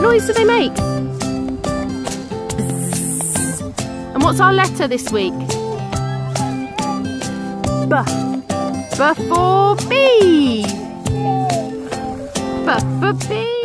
noise do they make? And what's our letter this week? B. B for bee. B for bee.